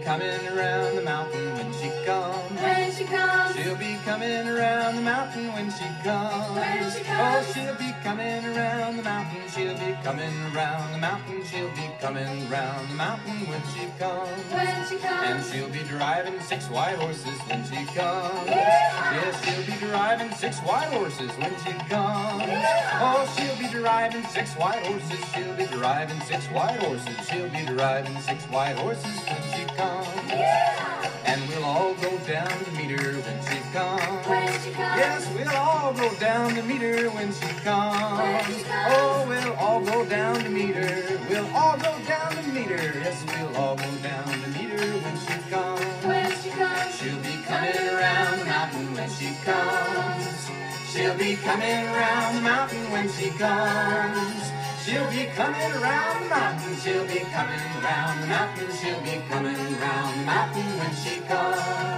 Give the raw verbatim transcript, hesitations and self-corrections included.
coming around the mountain when she comes. When she comes. She'll be coming around the mountain when she comes. When she comes. Oh, she'll be coming around the mountain. She'll be coming around the mountain. She'll be coming around the mountain when she comes. When she comes. And she'll be driving six white horses when she comes. Yeah. Yes, she'll be driving six white horses when she comes. Yeah. Oh, she'll be driving six white horses. She'll be driving six white horses. She'll be driving six white horses when she comes. Yeah. And we'll all go down to meet her when she comes. When she comes. Yes, we'll all go down to meet her when she comes. When she comes. Oh, we'll all go down to meet her. We'll all go down to meet her. Yes, we'll all go down to meet her when she comes. When she comes. She'll be coming around the mountain when she comes. She'll be coming around the mountain when she comes. She'll be coming around the mountain. She'll be coming around the mountain. She'll be coming around the mountain when she comes.